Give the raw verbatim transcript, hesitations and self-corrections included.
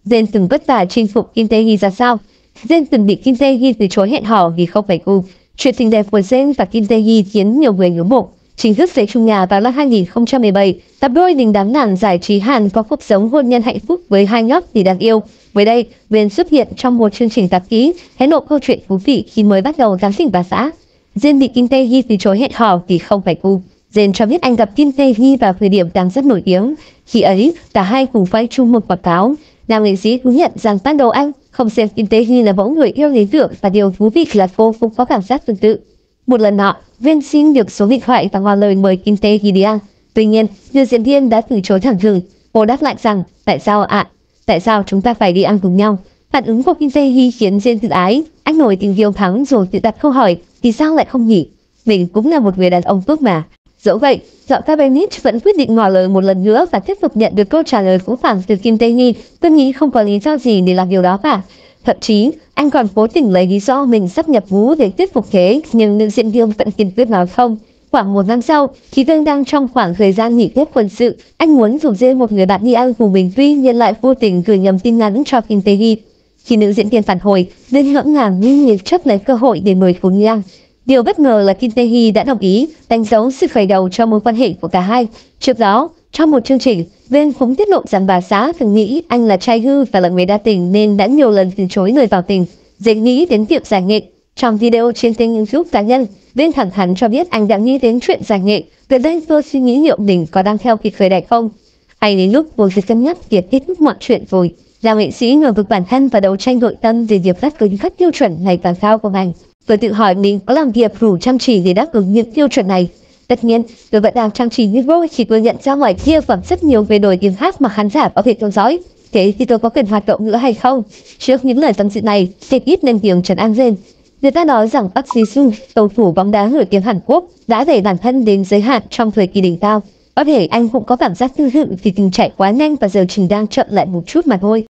Jen từng vất vả chinh phục Kim Tae-hee ra sao? Jen từng bị Kim Tae-hee từ chối hẹn hò vì không phải gu. Chuyện tình đẹp của Jen và Kim Tae-hee khiến nhiều người ngưỡng mộ. Chính thức về chung nhà vào năm hai nghìn không trăm mười bảy, cặp đôi đình đám làng giải trí Hàn có cuộc sống hôn nhân hạnh phúc với hai nhóc tỷ đáng yêu. Mới đây, Jen xuất hiện trong một chương trình tạp ký, hé lộ câu chuyện thú vị khi mới bắt đầu giáng sinh bà xã. Jen bị Kim Tae-hee từ chối hẹn hò vì không phải gu. Jen cho biết anh gặp Kim Tae-hee vào thời điểm đang rất nổi tiếng. Khi ấy, cả hai cùng quay chung một quảng cáo. Nam nghệ sĩ thú nhận rằng ban đầu anh không xem Kim Tae-hee là mẫu người yêu lý tưởng, và điều thú vị là cô cũng có cảm giác tương tự. Một lần nọ, Jen xin được số điện thoại và ngỏ lời mời Kim Tae-hee đi ăn. Tuy nhiên, nữ diễn viên đã từ chối thẳng thừng. Cô đáp lại rằng, tại sao ạ? Tại sao chúng ta phải đi ăn cùng nhau? Phản ứng của Kim Tae-hee khiến Jen tự ái. Anh nổi tình yêu thắng rồi tự đặt câu hỏi, thì sao lại không nhỉ? Mình cũng là một người đàn ông tốt mà. Dẫu vậy, giọng ca Benich vẫn quyết định ngỏ lời một lần nữa và tiếp tục nhận được câu trả lời phũ phàng từ Kim Tae-hee. Tôi nghĩ không có lý do gì để làm điều đó cả. Thậm chí, anh còn cố tình lấy lý do mình sắp nhập ngũ để thuyết phục thế, nhưng nữ diễn viên vẫn kiên quyết nói không. Khoảng một năm sau, khi Vương đang trong khoảng thời gian nghỉ phép quân sự, anh muốn rủ dê một người bạn đi ăn cùng mình, tuy nhiên lại vô tình gửi nhầm tin nhắn cho Kim Tae-hee. Khi nữ diễn viên phản hồi, Vương ngỡ ngàng nhưng nhiệt chấp lấy cơ hội để mời cùng đi ăn. Điều bất ngờ là Kim Tae-hee đã đồng ý, đánh dấu sự khởi đầu cho mối quan hệ của cả hai. Trước đó, trong một chương trình, Jen cũng tiết lộ rằng bà xã từng nghĩ anh là trai hư và là người đa tình nên đã nhiều lần từ chối lời tỏ tình. Jen nghĩ đến việc giải nghệ. Trong video trên kênh YouTube cá nhân, Jen thẳng thắn cho biết anh đã nghĩ đến chuyện giải nghệ. Từ đây tôi suy nghĩ liệu mình có đang theo kịp thời đại không? Hay đến lúc vô sự cân nhắc việc kết thúc mọi chuyện rồi. Là nghệ sĩ ngờ vực bản thân và đấu tranh nội tâm về việc đáp ứng các tiêu chuẩn ngày càng cao của ngành. Tôi tự hỏi mình có làm việc đủ chăm chỉ để đáp ứng những tiêu chuẩn này. Tất nhiên, tôi vẫn đang chăm chỉ như vô khi tôi nhận ra ngoài kia còn rất nhiều về đổi tiếng hát mà khán giả có thể theo dõi. Thế thì tôi có cần hoạt động nữa hay không? Trước những lời tâm sự này, thì ít lên tiếng trấn an Jen. Người ta nói rằng Park Ji-sung, cầu thủ bóng đá nổi tiếng Hàn Quốc, đã đẩy bản thân đến giới hạn trong thời kỳ đỉnh cao. Có thể anh cũng có cảm giác tư dự vì từng chạy quá nhanh và giờ chỉ đang chậm lại một chút mà thôi.